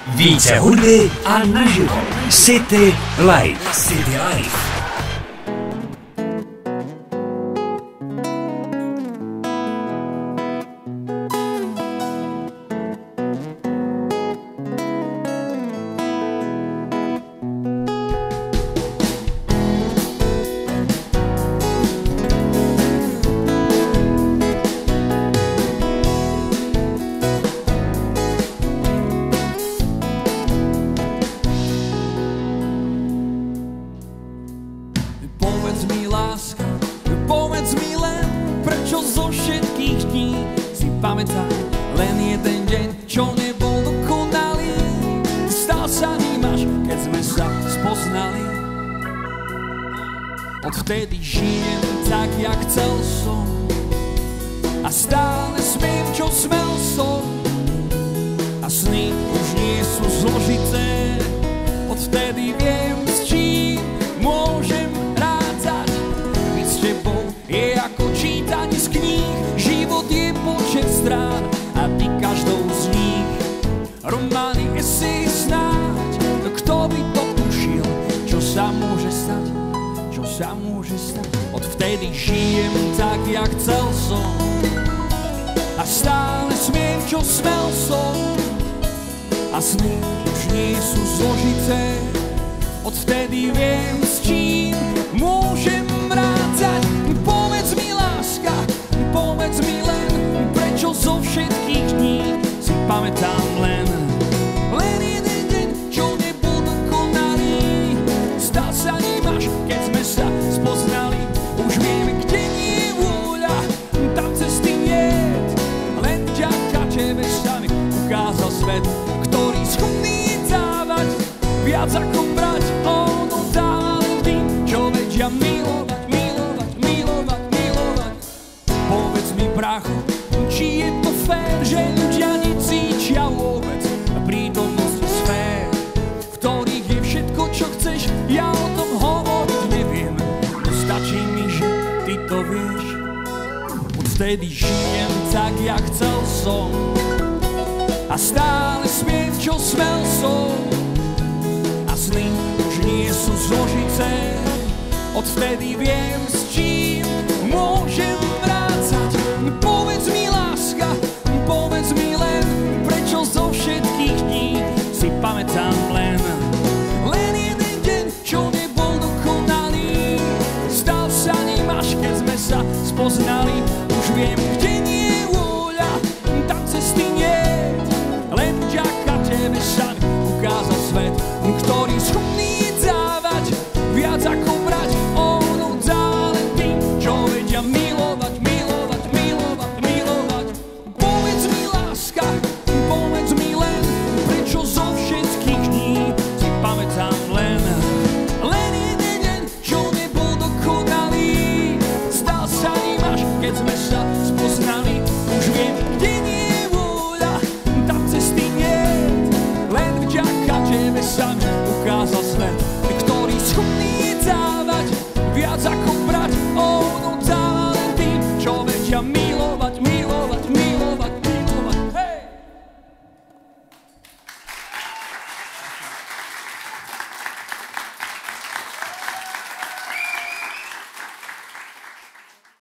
Více hudby a naživo. City Live. City Live. Odvtedy žijem tak, jak chcel som a stále smiem, čo smel som a sny už nie sú zložité. Odvtedy viem, s čím môžem rátať. Byť s tebou je ako čítanie z kníh. Život je počet strán a ty každou z nich. Romány, esej snáď, kto by to tušil, čo sa môže stať. Sa môže stať. Odvtedy žijem tak, jak chcel som a stále smiem, čo smel som a sny už nie sú zložité. Odvtedy viem, s čím môžem rátať. Povedz mi, láska, povedz mi len, prečo zo všetkých dní si pamätám len jeden deň, čo nebol dokonalý. Stal sa nemáš, keď sme sa spoznali. Už vieme, kde nie je vôľa, tam cesty niet. Len vďaka tebe sa mi ukázal svet, ktorý schopný dávať viac ako brať. Ono dáva len tým, čo vedia milovať, milovať, milovať, milovať. Povedz mi, bracho, či je to fér, že ľudia necítia vôbec prítomnosť sfér, v ktorých je všetko, čo chceš. Ja o tom hovoriť neviem, no stačí mi, že ty to vieš. Odvtedy žijem tak, jak chcel som a stále smiem, čo smel som a sny už nie sú zložité. Odvtedy viem, s čím môžem vrácať. Povedz mi, láska, povedz mi len, prečo zo všetkých dní si pamätám len jeden deň, čo nebol dokonalý. Stal sa ním až keď sme sa spoznali. Už viem, kde nie je vôľa, tam cesty niet. Len vďaka tebe sa mi ukázal svet, ktorý schopný dávať viac ako brať. Ono dáva len tým, čo vedia milovať, milovať, milovať, milovať. Povedz mi, láska, povedz mi len, prečo zo všetkých dní si pamätám len jeden deň, čo nebol dokonalý. Stal sa ním až keď sme sa spoznali. Už viem, kde nie je vôľa, tam cesty niet. Len vďaka tebe sa mi ukázal svet, ktorý schopný dávať viac ako brať. Ono dáva len tým, čo vedia milovať, milovať, milovať,